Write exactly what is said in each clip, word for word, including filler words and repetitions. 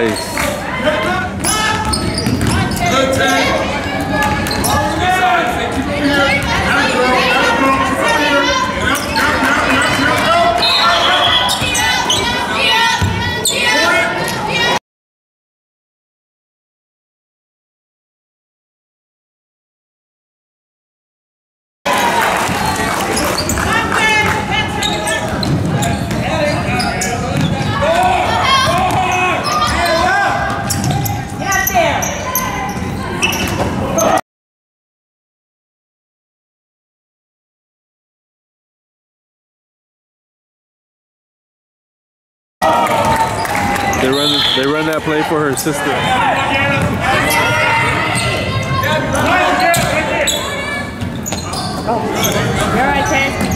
Nice. Good take. They run, they run that play for her sister. Oh, you're right, Ted.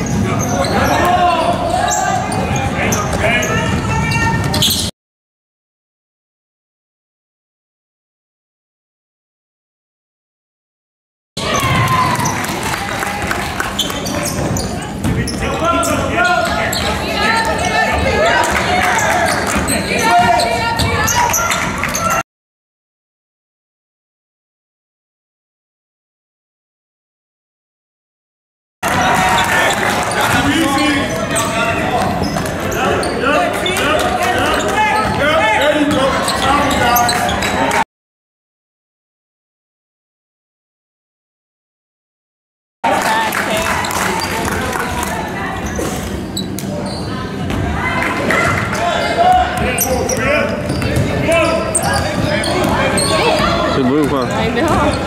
Good move, huh? I know.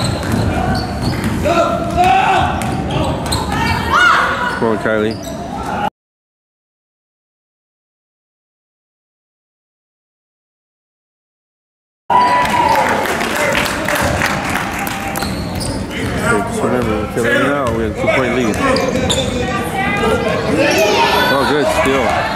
Come on, Kylie. Just remember, we're killing it out. We have a two-point lead. Oh, good steal.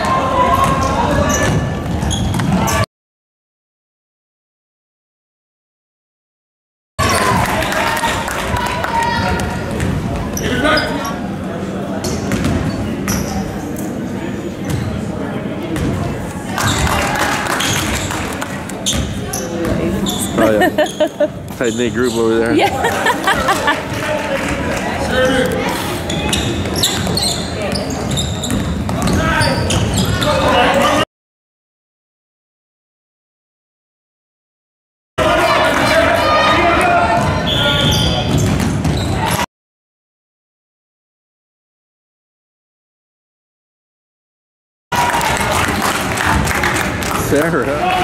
Oh yeah, tight knit group over there. Yeah. Sarah.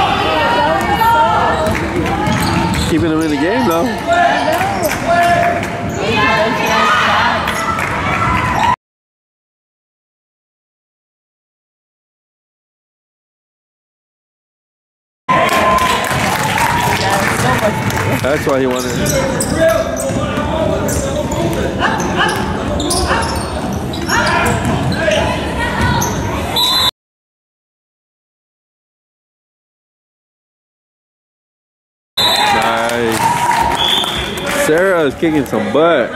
Keeping them in the game though. That's why he wanted it. Sarah is kicking some butt.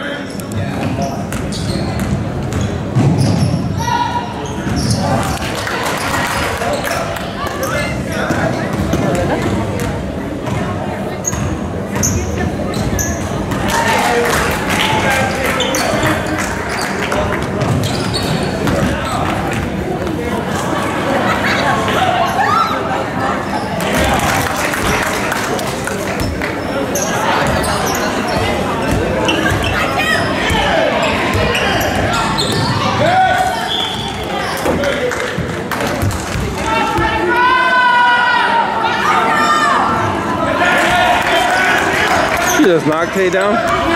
She just knocked Tay down.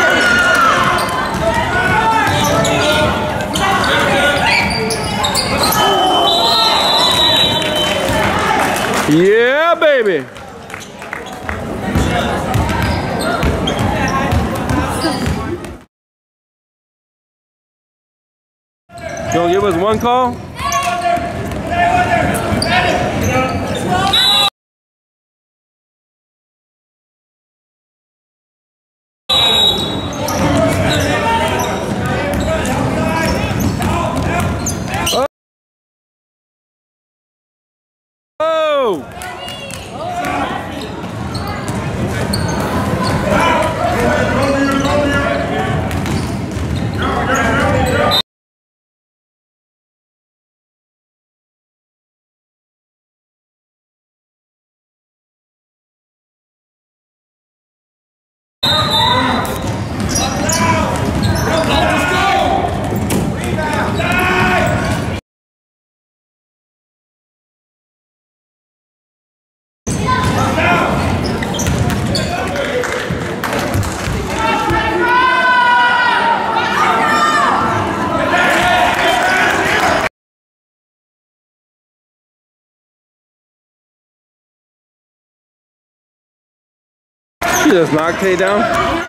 Yeah, baby. You gonna give us one call? Oh! She just knocked Tay down.